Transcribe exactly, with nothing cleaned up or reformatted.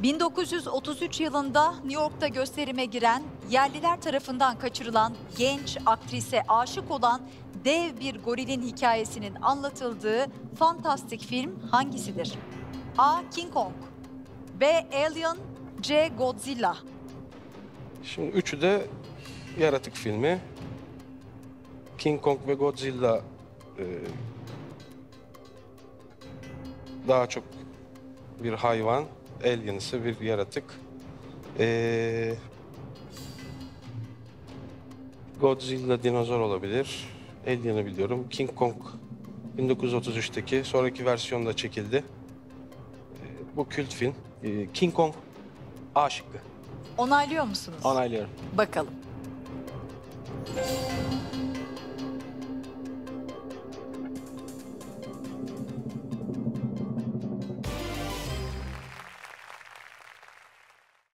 bin dokuz yüz otuz üç yılında New York'ta gösterime giren, yerliler tarafından kaçırılan genç aktrise aşık olan dev bir gorilin hikayesinin anlatıldığı fantastik film hangisidir? A. King Kong, B. Alien, C. Godzilla. Şimdi üçü de yaratık filmi. King Kong ve Godzilla e, daha çok bir hayvan, Alien ise bir yaratık. E, Godzilla dinozor olabilir. Alien'ı biliyorum. King Kong bin dokuz yüz otuz üçteki sonraki versiyonda çekildi. E, bu kült film. E, King Kong A şıkkı. Onaylıyor musunuz? Onaylıyorum. Bakalım.